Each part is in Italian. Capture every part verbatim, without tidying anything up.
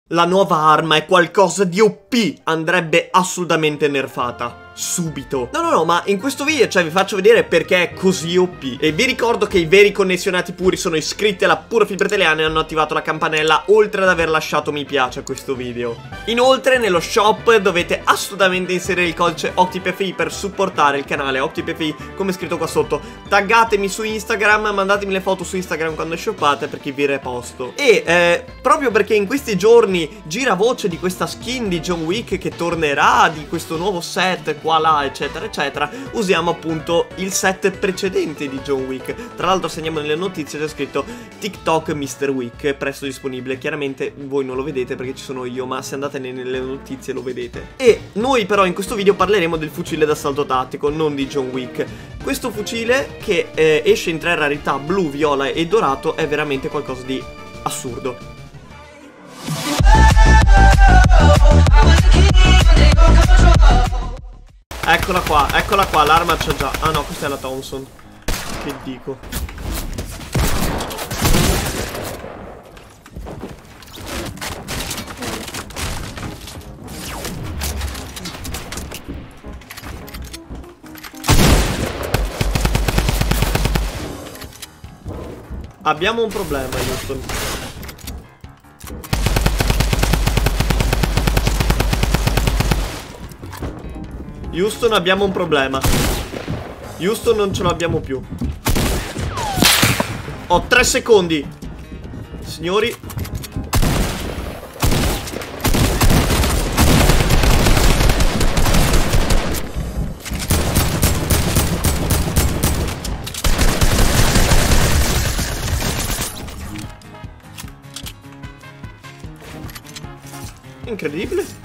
La nuova arma è qualcosa di O P, andrebbe assolutamente nerfata. Subito. No, no, no, ma in questo video, cioè, vi faccio vedere perché è così O P. E vi ricordo che i veri connessionati puri sono iscritti alla Pura Filtro Italiana e hanno attivato la campanella, oltre ad aver lasciato mi piace a questo video. Inoltre, nello shop dovete assolutamente inserire il codice OctiPFI per supportare il canale OctiPFI, come scritto qua sotto. Taggatemi su Instagram, mandatemi le foto su Instagram quando shoppate, perché vi reposto. E, eh, proprio perché in questi giorni gira voce di questa skin di John Wick che tornerà, di questo nuovo set qua là eccetera eccetera, usiamo appunto il set precedente di John Wick. Tra l'altro, se andiamo nelle notizie c'è scritto TikTok mister Wick, presto disponibile. Chiaramente voi non lo vedete perché ci sono io, ma se andate nelle notizie lo vedete. E noi però in questo video parleremo del fucile d'assalto tattico, non di John Wick. Questo fucile che eh, esce in tre rarità, blu, viola e dorato, è veramente qualcosa di assurdo. Eccola qua, eccola qua, l'arma c'ha già. Ah no, questa è la Thompson. Che dico. Abbiamo un problema, Houston. Houston, abbiamo un problema. Houston, non ce l'abbiamo più. Ho tre secondi. Signori. Incredibile.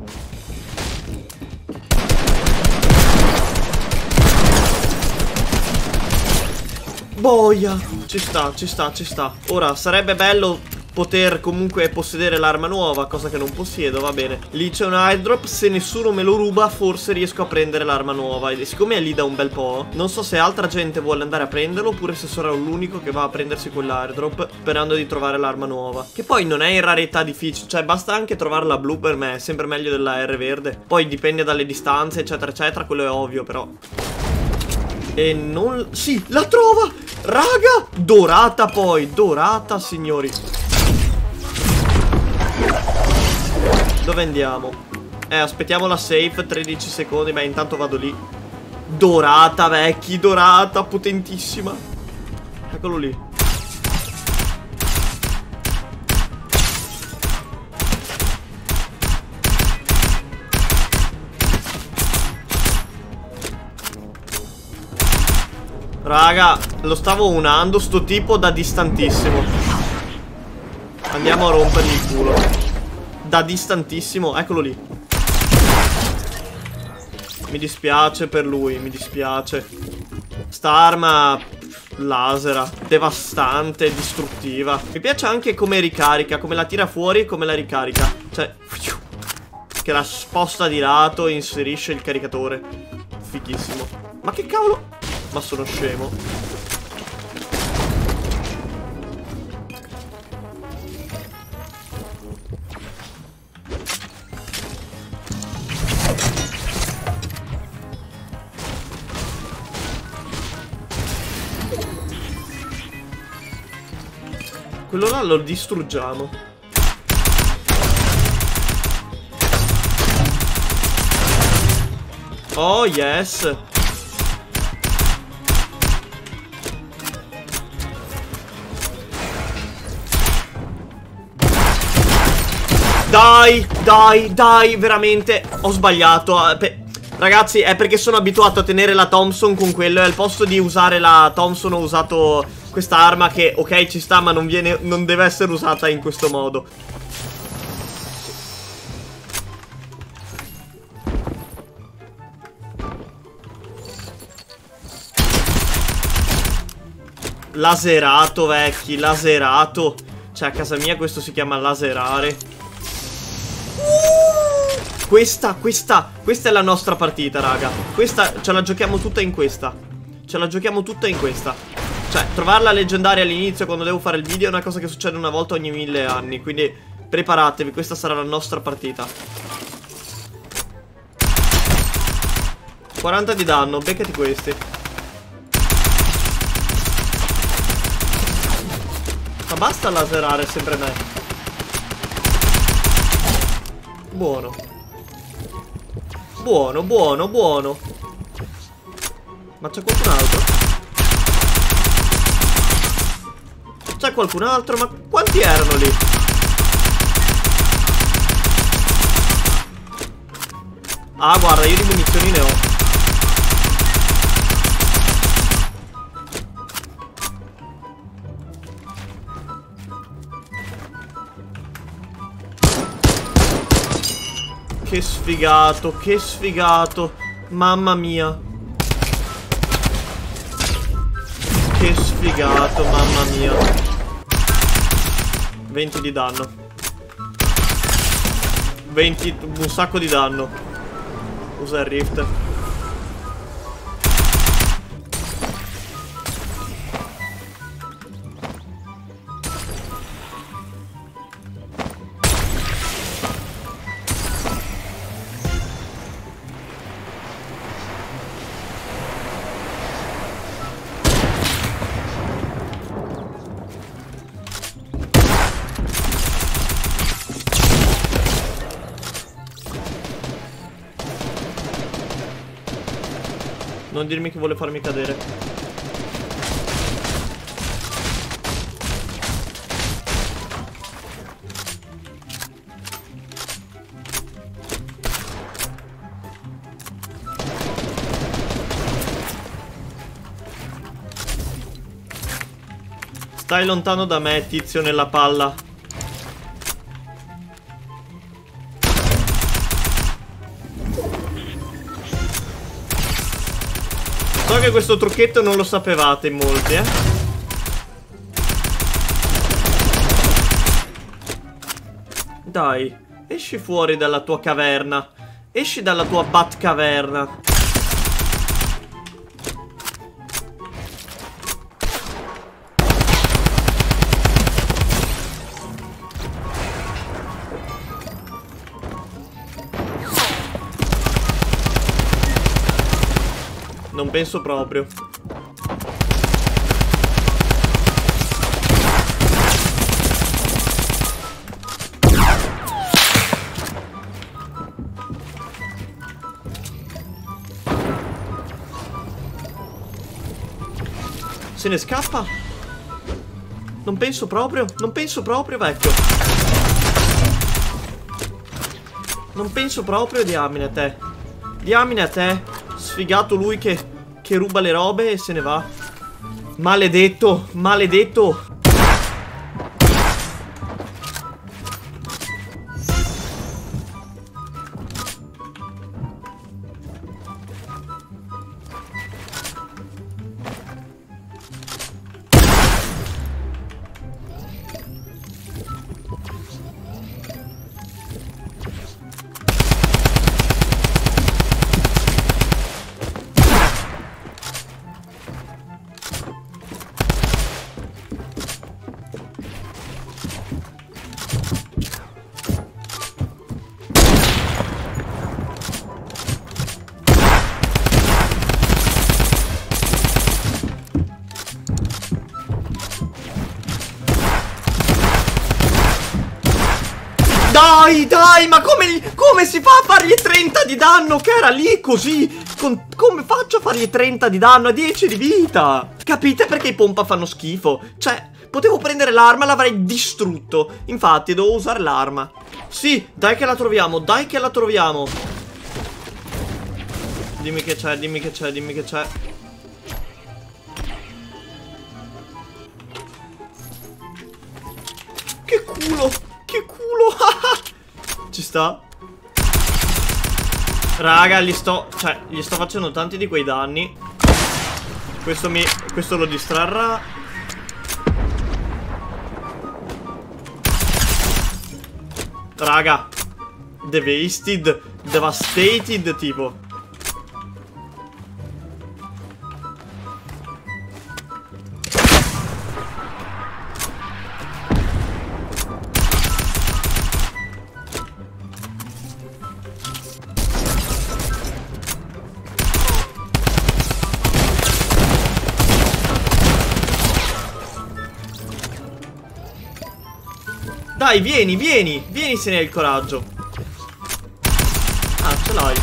Boia. Ci sta, ci sta, ci sta. Ora, sarebbe bello poter comunque possedere l'arma nuova, cosa che non possiedo, va bene. Lì c'è un airdrop, se nessuno me lo ruba forse riesco a prendere l'arma nuova. E siccome è lì da un bel po', non so se altra gente vuole andare a prenderlo, oppure se sarò l'unico che va a prendersi quell'airdrop sperando di trovare l'arma nuova. Che poi non è in rarità difficile, cioè basta anche trovarla blu per me, è sempre meglio della R verde. Poi dipende dalle distanze eccetera eccetera, quello è ovvio però. E non... Sì, la trova! Raga! Dorata poi, dorata signori. Dove andiamo? Eh, aspettiamo la safe, tredici secondi, beh intanto vado lì. Dorata vecchi, dorata, potentissima. Eccolo lì. Raga, lo stavo unando sto tipo da distantissimo. Andiamo a rompergli il culo. Da distantissimo, eccolo lì. Mi dispiace per lui, mi dispiace. Sta arma lasera, devastante, distruttiva. Mi piace anche come ricarica, come la tira fuori e come la ricarica. Cioè, che la sposta di lato e inserisce il caricatore. Fighissimo. Ma che cavolo? Ma sono scemo. Quello là lo distruggiamo. Oh yes. Dai, dai, dai, veramente ho sbagliato. Ragazzi, è perché sono abituato a tenere la Thompson con quello e al posto di usare la Thompson ho usato questa arma che, ok, ci sta, ma non viene, non deve essere usata in questo modo. Laserato, vecchi, laserato. Cioè, a casa mia questo si chiama laserare. Questa, questa, questa è la nostra partita, raga. Questa ce la giochiamo tutta in questa. Ce la giochiamo tutta in questa. Cioè, trovarla leggendaria all'inizio quando devo fare il video è una cosa che succede una volta ogni mille anni. Quindi Preparatevi, questa sarà la nostra partita. quaranta di danno, beccati questi. Ma basta laserare sempre me. Buono. Buono, buono, buono. Ma c'è qualcun altro? C'è qualcun altro? Ma quanti erano lì? Ah, guarda, io di munizioni ne ho. Che sfigato, che sfigato. Mamma mia. Che sfigato, mamma mia. venti di danno. venti, un sacco di danno. Usa il rift. Non dirmi che vuole farmi cadere. Stai lontano da me, tizio nella palla. So che questo trucchetto non lo sapevate in molti, eh. Dai, esci fuori dalla tua caverna. Esci dalla tua Batcaverna. Non penso proprio. Se ne scappa? Non penso proprio. Non penso proprio, vecchio. Non penso proprio, diamine a te. Diamine a te. Sfigato lui che, che ruba le robe e se ne va. Maledetto, maledetto. Dai, dai, ma come, come si fa a fargli trenta di danno? Che era lì così con, come faccio a fargli trenta di danno a dieci di vita? Capite perché i pompa fanno schifo? Cioè, potevo prendere l'arma e l'avrei distrutto. Infatti, devo usare l'arma. Sì, dai che la troviamo, dai che la troviamo. Dimmi che c'è, dimmi che c'è, dimmi che c'è. Che culo! Che culo! Ci sta? Raga, gli sto... Cioè, gli sto facendo tanti di quei danni. Questo mi... Questo lo distrarrà. Raga, Devastated, Devastated tipo. Dai, vieni, vieni. Vieni se ne hai il coraggio. Ah, ce l'hai.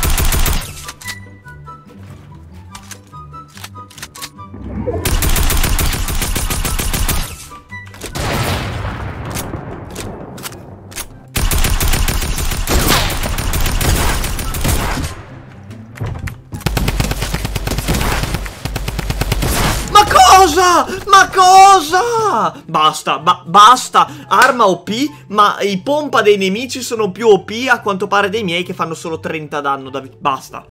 Cosa? Ma cosa? Basta, ba basta. Arma O P, ma i pompa dei nemici sono più O P a quanto pare dei miei che fanno solo trenta danno. Basta.